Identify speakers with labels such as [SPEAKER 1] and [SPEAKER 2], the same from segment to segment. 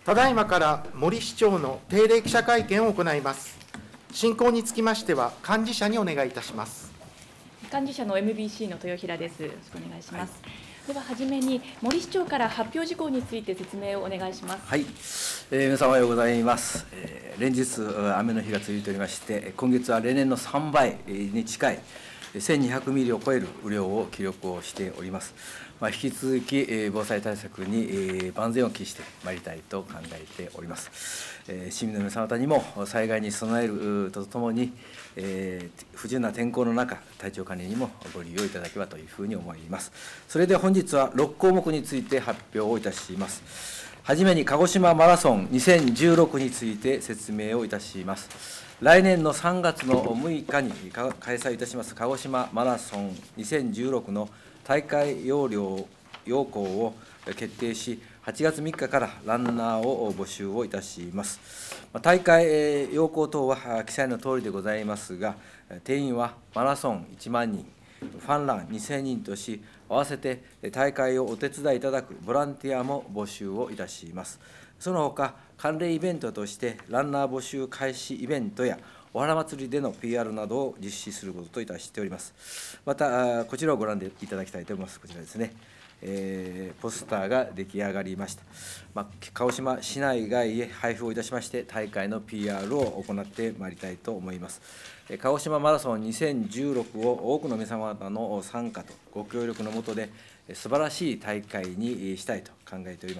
[SPEAKER 1] ただいまから森市長の定例記者会見を行います。進行につきましては、幹事社にお願いいたします。
[SPEAKER 2] 幹事社の MBC の豊平です。よろしくお願いします。でははじめに、森市長から発表事項について説明をお願いします。
[SPEAKER 3] はい、皆様おはようございます。連日、雨の日が続いておりまして、今月は例年の3倍に近い1200ミリを超える雨量を記録をしております。引き続き、防災対策に万全を期してまいりたいと考えております。市民の皆様方にも災害に備えるとともに、不順な天候の中、体調管理にもご利用いただければというふうに思います。それで本日は6項目について発表をいたします。はじめに鹿児島マラソン2016について説明をいたします。来年の3月の6日に開催いたします鹿児島マラソン2016の大会要項を決定し、8月3日からランナーを募集をいたします。大会要項等は記載のとおりでございますが、定員はマラソン1万人、ファンラン2000人とし、合わせて大会をお手伝いいただくボランティアも募集をいたします。そのほか、関連イベントとして、ランナー募集開始イベントや、お花祭りでの PR などを実施することといたしております。また、こちらをご覧いただきたいと思います。こちらですね。ポスターが出来上がりました。鹿児島市内外へ配布をいたしまして、大会の PR を行ってまいりたいと思います。鹿児島マラソン2016を多くの皆様方の参加とご協力の下で、素晴らしい大会にしたいと考えております。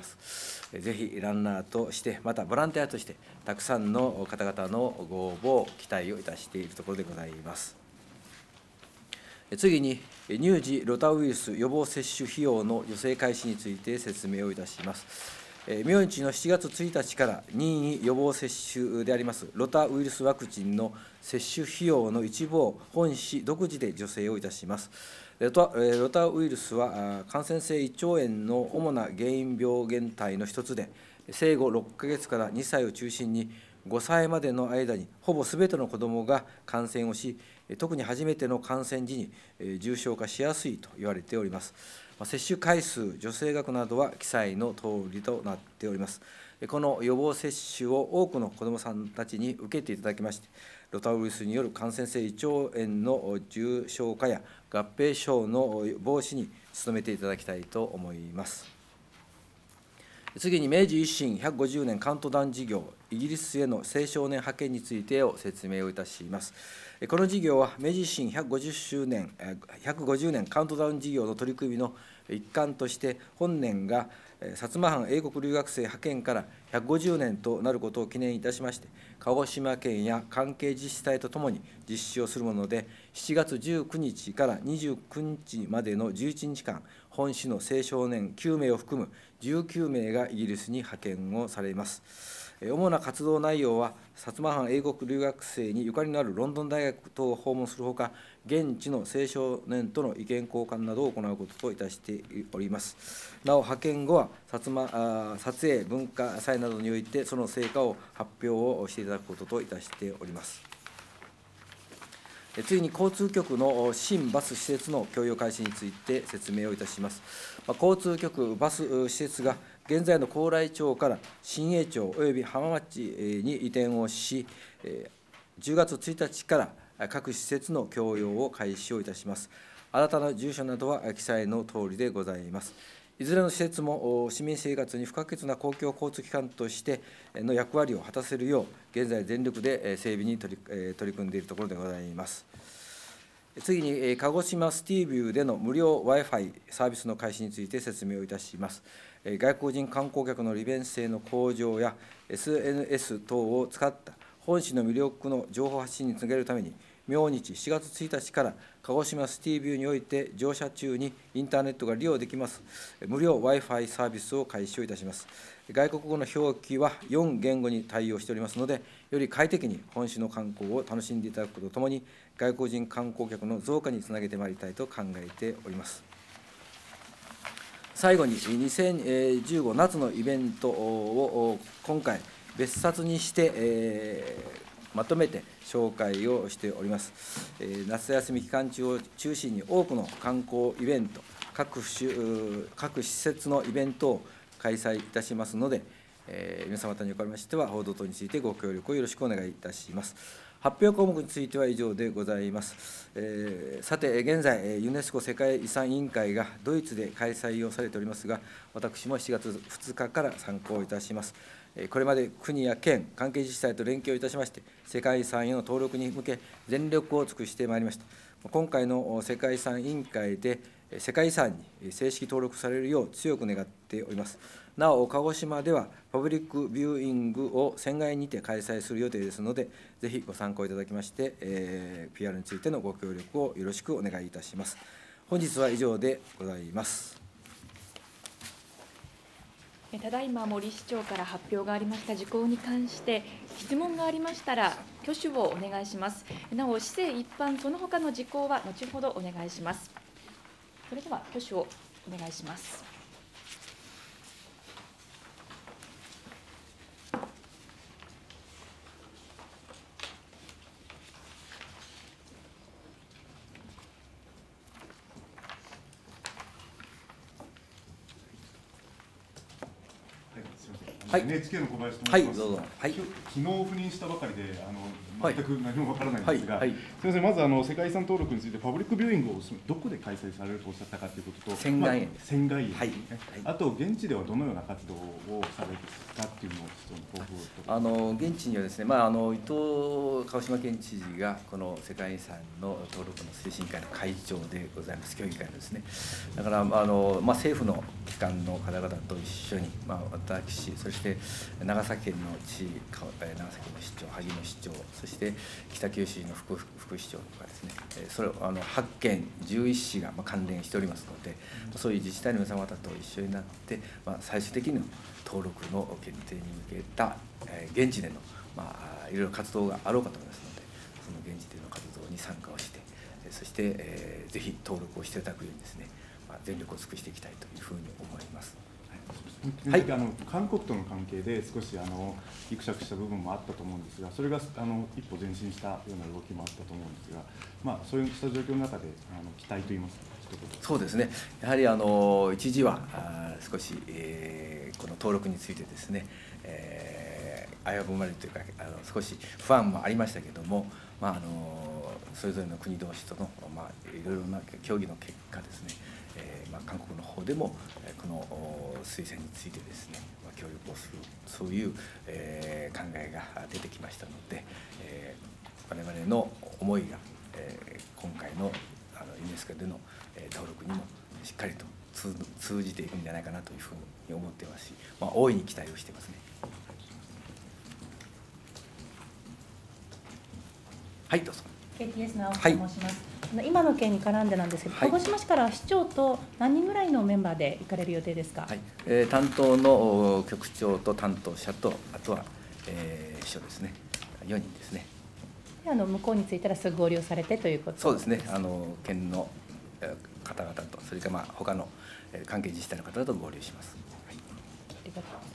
[SPEAKER 3] ぜひランナーとして、またボランティアとして、たくさんの方々のご応募を期待をいたしているところでございます。次に、乳児ロタウイルス予防接種費用の助成開始について説明をいたします。明日の7月1日から任意予防接種でありますロタウイルスワクチンの接種費用の一部を本市独自で助成をいたします。ロタウイルスは感染性胃腸炎の主な原因病原体の一つで、生後6ヶ月から2歳を中心に5歳までの間にほぼすべての子どもが感染をし、特に初めての感染時に重症化しやすいと言われております。接種回数、助成額などは記載のとおりとなっております。この予防接種を多くの子どもさんたちに受けていただきまして、ロタウイルスによる感染性胃腸炎の重症化や合併症の防止に努めていただきたいと思います。次に明治維新150年カウントダウン事業、イギリスへの青少年派遣についてを説明をいたします。この事業は明治維新150年カウントダウン事業の取り組みの一環として、本年が薩摩藩英国留学生派遣から150年となることを記念いたしまして、鹿児島県や関係自治体とともに実施をするもので、7月19日から29日までの11日間、本市の青少年9名を含む19名がイギリスに派遣をされます。主な活動内容は、薩摩藩英国留学生にゆかりのあるロンドン大学等を訪問するほか、現地の青少年との意見交換などを行うことといたしております。なお、派遣後は撮影文化祭などにおいて、その成果を発表をしていただくことといたしております。次に交通局の新バス施設の供与開始について説明をいたします。交通局バス施設が現在の高麗町から新栄町および浜町に移転をし、10月1日から各施設の供与を開始をいたします。新たな住所などは記載のとおりでございます。いずれの施設も市民生活に不可欠な公共交通機関としての役割を果たせるよう、現在全力で整備に取り組んでいるところでございます。次に、鹿児島スティービューでの無料 Wi-Fi サービスの開始について説明をいたします。外国人観光客の利便性の向上や SNS 等を使った本市の魅力の情報発信につなげるために、明日7月1日から鹿児島スティービューにおいて乗車中にインターネットが利用できます無料 Wi-Fi サービスを開始をいたします。外国語の表記は4言語に対応しておりますので、より快適に本市の観光を楽しんでいただくこととともに、外国人観光客の増加につなげてまいりたいと考えております。最後に、2015夏のイベントを今回、別冊にして、まとめて紹介をしております。夏休み期間中を中心に多くの観光イベント、各施設のイベントを開催いたしますので、 皆様方におかれましては、報道等についてご協力をよろしくお願いいたします。発表項目については以上でございます。さて、現在、ユネスコ世界遺産委員会がドイツで開催をされておりますが、私も7月2日から参考いたします。これまで国や県、関係自治体と連携をいたしまして、世界遺産への登録に向け、全力を尽くしてまいりました。今回の世界遺産委員会で、世界遺産に正式登録されるよう強く願っております。なお、鹿児島ではパブリックビューイングを船外にて開催する予定ですので、ぜひご参考いただきまして、PR についてのご協力をよろしくお願いいたします。本日は以上でございます。
[SPEAKER 2] ただいま森市長から発表がありました事項に関して質問がありましたら挙手をお願いします。なお、市政一般その他の事項は後ほどお願いします。それでは挙手をお願いします。
[SPEAKER 3] はい、
[SPEAKER 4] NHK の小林と
[SPEAKER 3] はい、
[SPEAKER 4] 申します。
[SPEAKER 3] どうぞ。はい、
[SPEAKER 4] 昨日赴任したばかりで
[SPEAKER 3] はい
[SPEAKER 4] 全く何もわからないんですが、
[SPEAKER 3] はいはい、
[SPEAKER 4] すみません、まず世界遺産登録についてパブリックビューイングをどこで開催されるとおっしゃったかということと、
[SPEAKER 3] 船外園です。
[SPEAKER 4] 船外園ですね、
[SPEAKER 3] はい
[SPEAKER 4] あと現地ではどのような活動をされるかっていうのをちょっと報告
[SPEAKER 3] 現地にはですね、伊藤鹿児島県知事がこの世界遺産の登録の推進会の会長でございます、協議会のですね。だから政府の機関の方々と一緒に、私、そして長崎県の長崎の市長、萩野市長、そして北九州の副市長とかですね、それを8県11市が関連しておりますので、そういう自治体の皆様方と一緒になって、最終的にの登録の決定に向けた現地での、いろいろ活動があろうかと思いますので、その現地での活動に参加をして、そして、ぜひ登録をしていただくようにですね、全力を尽くしていきたいというふうに思います。
[SPEAKER 4] はい、韓国との関係で少しぎくしゃくした部分もあったと思うんですが、それが一歩前進したような動きもあったと思うんですが、そうした状況の中で期待といいますか、
[SPEAKER 3] そうですね、やはり一時は少し、この登録についてですね、危ぶまれるというか少し不安もありましたけれども、それぞれの国同士との、いろいろな協議の結果ですね、韓国の方でもこの推薦についてですね、協力をする、そういう、考えが出てきましたので、我々の思いが、今回のユネスコでの登録にもしっかりと通じていくんじゃないかなというふうに思っていますし、大いに期待をしていますね。はい、どうぞ。
[SPEAKER 5] KTS の青木と申します。今の件に絡んでなんですけど、鹿児島市から市長と何人ぐらいのメンバーで行かれる予定ですか。
[SPEAKER 3] 担当の局長と担当者と、あとは、秘書ですね、4人ですね。
[SPEAKER 5] 向こうに着いたらすぐ合流されてということ。
[SPEAKER 3] そうですね、県の方々と、それから他の関係自治体の方々と合流します。
[SPEAKER 5] ありがとうございます。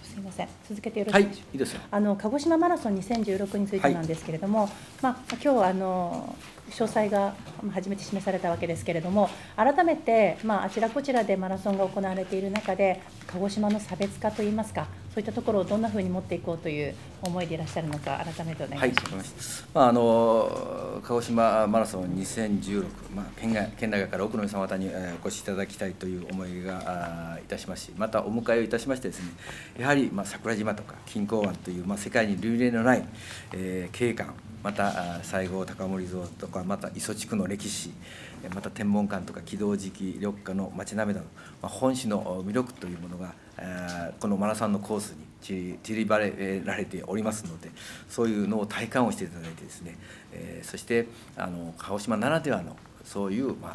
[SPEAKER 5] すみません、続けてよろしいでしょうか。
[SPEAKER 3] いいですよ。
[SPEAKER 5] 鹿児島マラソン2016についてなんですけれども、今日詳細が初めて示されたわけですけれども、改めて、あちらこちらでマラソンが行われている中で、鹿児島の差別化といいますか、そういったところをどんなふうに持っていこうという思いでいらっしゃるのか、改めてお願いします。
[SPEAKER 3] 鹿児島マラソン2016、県内外から多くの皆様方にお越しいただきたいという思いがいたしますし、またお迎えをいたしましてですね、やはり桜島とか錦江湾という世界に類例のない景観、また西郷隆盛像とか、また磯地区の歴史、また天文館とか軌道磁気緑化の街並みなど、本市の魅力というものがこのマラソンのコースに散りばれられておりますので、そういうのを体感をしていただいてですね、そして鹿児島ならではのそういう魅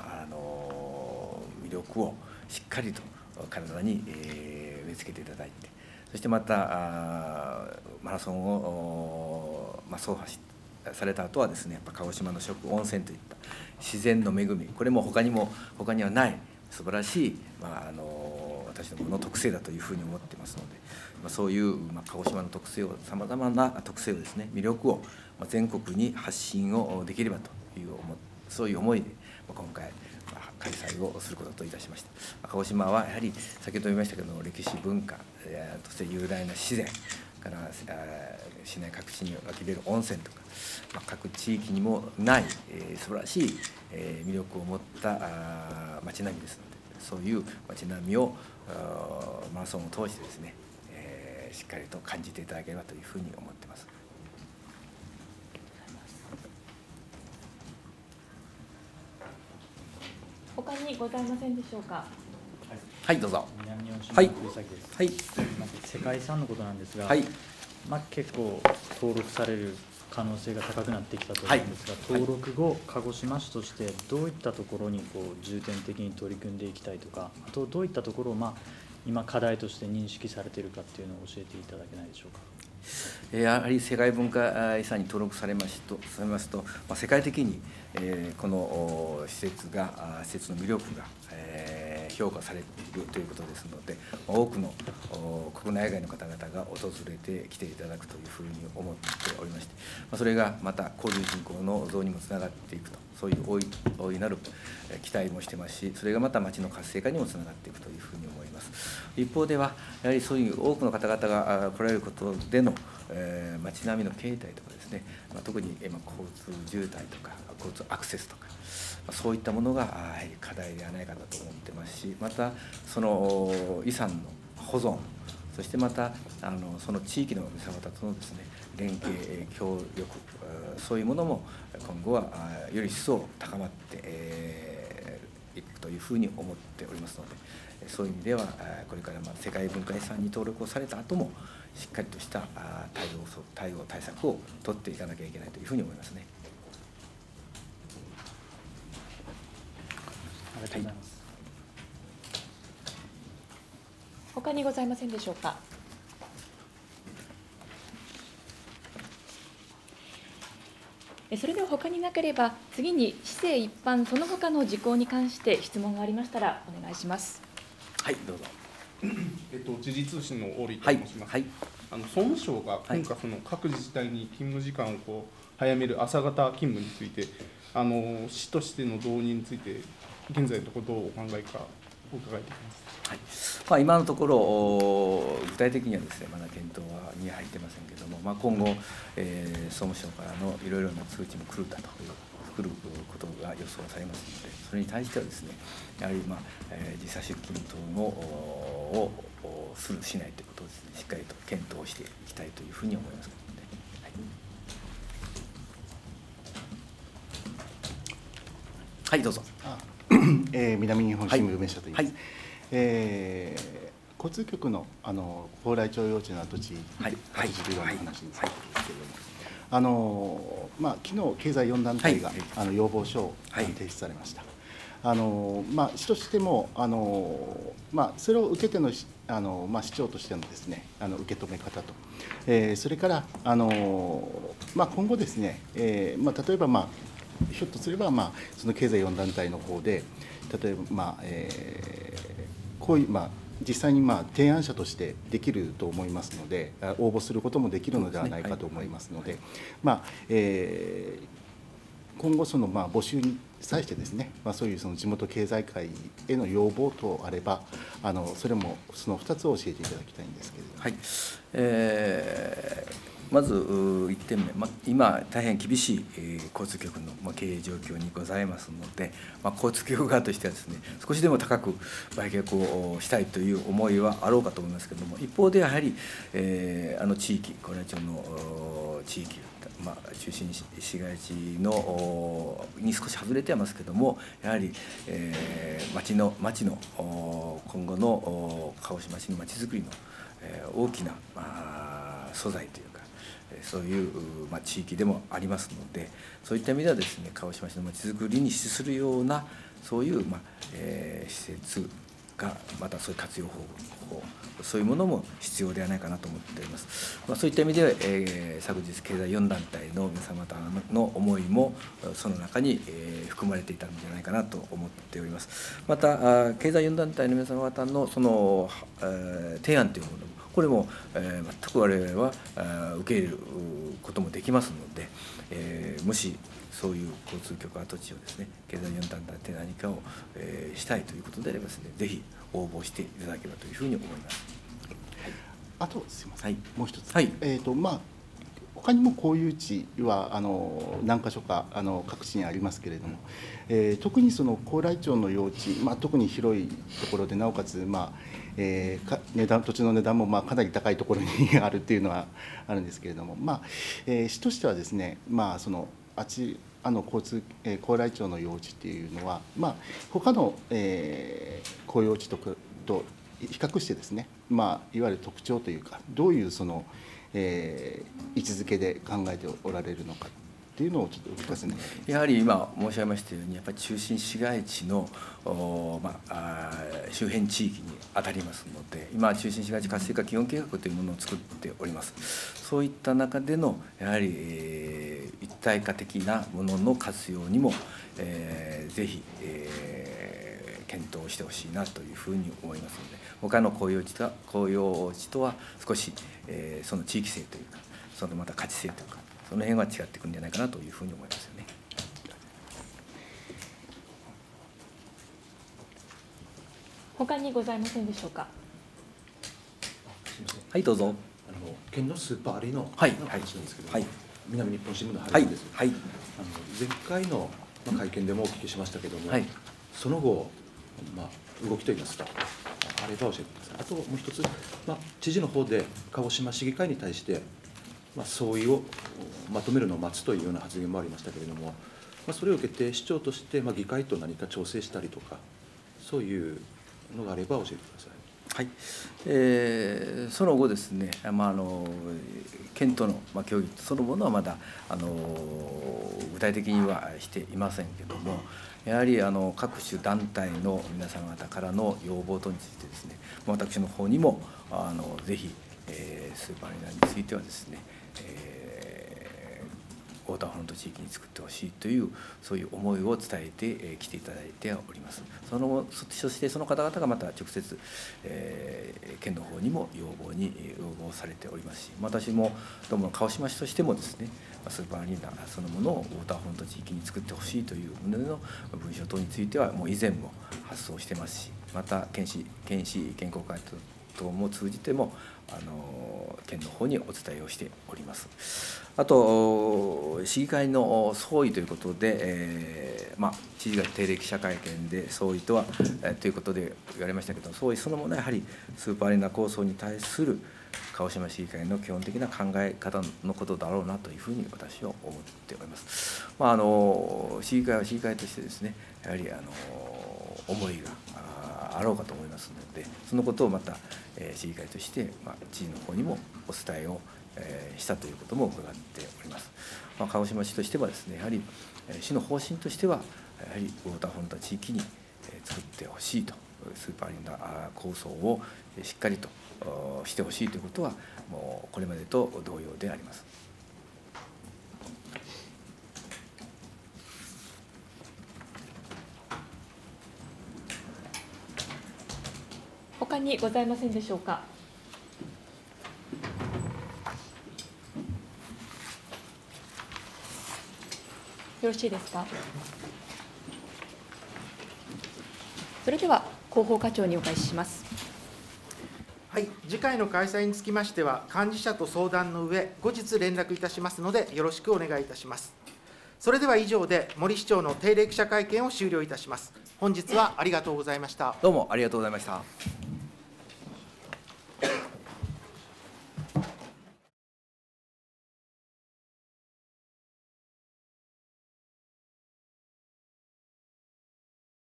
[SPEAKER 3] 力をしっかりと体に植え付けていただいて、そしてまたマラソンを走破された後はですね、やっぱ鹿児島の食、温泉といった自然の恵み、これも他にはない素晴らしい、私どもの特性だというふうに思っていますので、そういう鹿児島の特性を、さまざまな特性をですね、魅力を全国に発信をできればというそういう思いで今回開催をすることといたしました。鹿児島はやはり先ほど言いましたけども、歴史文化、そして雄大な自然から市内各地に湧き出る温泉とか、各地域にもない素晴らしい魅力を持った町並みですので、そういう町並みをマラソンを通してですね、しっかりと感じていただければというふうに思っています。
[SPEAKER 2] 他にございませんでしょうか。
[SPEAKER 3] はい、どうぞ。
[SPEAKER 6] 南日本新
[SPEAKER 3] はい
[SPEAKER 6] 聞栗崎です。
[SPEAKER 3] はい。
[SPEAKER 6] まず世界遺産のことなんですが、
[SPEAKER 3] はい。
[SPEAKER 6] 結構登録される可能性が高くなってきたと思うんですが、
[SPEAKER 3] はい
[SPEAKER 6] 登録後、鹿児島市としてどういったところに重点的に取り組んでいきたいとか、あとどういったところを今課題として認識されているかっていうのを教えていただけないでしょうか。
[SPEAKER 3] やはり世界文化遺産に登録されますと、世界的にこの施設の魅力が評価されるということですので、多くの国内外の方々が訪れてきていただくというふうに思っておりまして、それがまた交流人口の増にもつながっていくと、そういう大いなる期待もしてますし、それがまた町の活性化にもつながっていくというふうに思います。一方では、やはりそういう多くの方々が来られることでの町並みの形態とかですね、特に交通渋滞とか交通アクセスとか、そういったものがやはり課題ではないかなと思ってますし、またその遺産の保存、そしてまたその地域の皆様方とのですね、連携協力、そういうものも今後はより一層高まっていくというふうに思っておりますので、そういう意味ではこれから世界文化遺産に登録をされた後もしっかりとした対策を取っていかなきゃいけないというふうに思いますね。
[SPEAKER 6] ありがとうございます。
[SPEAKER 2] 他にございませんでしょうか。それでは他になければ、次に市政一般その他の事項に関して質問がありましたらお願いします。
[SPEAKER 3] はい、どうぞ。
[SPEAKER 7] 時事通信のオーリーと申します。総務省が今回各自治体に勤務時間を早める朝型勤務について、市としての導入について現在のところどうお考えかお伺いできます。
[SPEAKER 3] 今のところ具体的にはですね、まだ検討に入ってませんけれども、今後、総務省からのいろいろな通知も来ることが予想されますので、それに対してはですね、やはり時差出勤等をするしないということをですね、しっかりと検討していきたいというふうに思いますので、はい、どうぞ。
[SPEAKER 8] 南日本新聞梅下と言います。交通局の蓬莱町幼稚の跡地80ビルの話についてですけれども、昨日経済4団体が要望書を提出されました。市としてもそれを受けての市長としてのですね、受け止め方と、それから今後ですね、例えばひょっとすればその経済4団体の方で、例えばこういう実際に提案者としてできると思いますので、応募することもできるのではないかと思いますので、今後募集に際してですね、そういう地元経済界への要望等あれば、それもその2つを教えていただきたいんですけれども。
[SPEAKER 3] まず1点目、今、大変厳しい交通局の経営状況にございますので、交通局側としてはですね、少しでも高く売却をしたいという思いはあろうかと思いますけれども、一方でやはり、地域、蓬莱町の地域、中心市街地のに少し外れてはますけれども、やはり、町の今後の鹿児島市の町づくりの大きな素材というか、そういう地域でもありますので、そういった意味ではですね、鹿児島市のまちづくりに資するようなそういう施設が、またそういう活用方法、そういうものも必要ではないかなと思っております。そういった意味で、昨日経済4団体の皆様方の思いもその中に含まれていたんじゃないかなと思っております。また経済4団体の皆様方のその提案というものも、これも全く我々は受け入れることもできますので、もしそういう交通局跡地をですね、経済4団体に化を、したいということであればですね、ぜひ応募していただければというふうに思います。
[SPEAKER 8] あとすみません、
[SPEAKER 3] はい、
[SPEAKER 8] もう一つ、
[SPEAKER 3] はい、
[SPEAKER 8] 他にもこういう地は何か所か各地にありますけれども、特にその高麗町の用地、特に広いところでなおかつ、土地の値段もかなり高いところにあるっていうのはあるんですけれども、市としてはですね、高麗町の用地っていうのは、他の公用地と比較してですね、いわゆる特徴というか、どういうその位置づけで考えておられるのかっていうのをちょっとお聞かせ願います。
[SPEAKER 3] やはり今申し上げましたように、やっぱり中心市街地の周辺地域に当たりますので、今、中心市街地活性化基本計画というものを作っております。そういった中でのやはり、一体化的なものの活用にも、ぜひ、検討してほしいなというふうに思いますので、他の公用地とは少し、その地域性というか、そのまた価値性というか、その辺は違ってくるんじゃないかなというふうに思いますよね。
[SPEAKER 2] 他にございませんでしょうか。
[SPEAKER 3] はい、どうぞ。
[SPEAKER 9] 県のスーパーアリーの
[SPEAKER 3] 話
[SPEAKER 9] なんですけど、
[SPEAKER 3] はい、
[SPEAKER 9] 南日本新聞の配信です。
[SPEAKER 3] はい、
[SPEAKER 9] 前回の会見でもお聞きしましたけども、
[SPEAKER 3] はい、
[SPEAKER 9] その後、動きといいますか、あれば教えてください。あともう一つ、知事の方で鹿児島市議会に対して、総意をまとめるのを待つというような発言もありましたけれども、それを受けて市長として、議会と何か調整したりとか、そういうのがあれば教えてください。
[SPEAKER 3] はい、その後ですね、県との協議そのものはまだ具体的にはしていませんけども、やはり各種団体の皆様方からの要望等についてですね、私の方にもぜひスーパーアリーナについてはですね、ウォーターフロント地域に作ってほしいというそういう思いを伝えてきていただいております。そしてその方々がまた直接、県の方にも要望されておりますし、私もどうも鹿児島市としてもですね、スーパーアリーナそのものをウォーターフロント地域に作ってほしいという旨の文書等についてはもう以前も発送してますし、また県公会等も通じても県の方にお伝えをしております。あと市議会の総意ということで、知事が定例記者会見で総意とは、ということで言われましたけど、総意そのものはやはりスーパーアリーナ構想に対する鹿児島市議会の基本的な考え方のことだろうなというふうに私は思っております。市議会は市議会としてですね、やはり思いがあろうかと思いますので、そのことをまた市議会として、知事の方にもお伝えをしたということも伺っております。鹿児島市としてはですね、やはり市の方針としてはやはりウォーターフロント地域に作ってほしいと、スーパーアリーナ構想をしっかりとしてほしいということはもうこれまでと同様であります。
[SPEAKER 2] 他にございませんでしょうか。よろしいですか。それでは広報課長にお返しします。
[SPEAKER 1] はい、次回の開催につきましては幹事社と相談の上、後日連絡いたしますのでよろしくお願いいたします。それでは以上で森市長の定例記者会見を終了いたします。本日はありがとうございました。
[SPEAKER 3] どうもありがとうございました。